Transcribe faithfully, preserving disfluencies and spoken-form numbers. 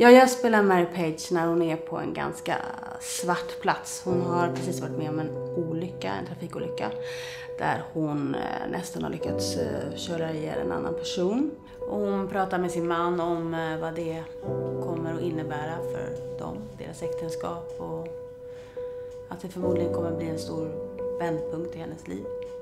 Ja, jag spelar Mary Page när hon är på en ganska svart plats. Hon har precis varit med om en olycka, en trafikolycka. Där hon nästan har lyckats köra ihjäl en annan person. Och hon pratar med sin man om vad det kommer att innebära för dem, deras äktenskap. Och att det förmodligen kommer att bli en stor vändpunkt i hennes liv.